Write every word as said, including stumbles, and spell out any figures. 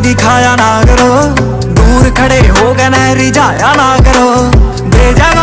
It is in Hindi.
दिखाया ना करो, दूर खड़े हो गए ना रिझाया ना करो। दे जाना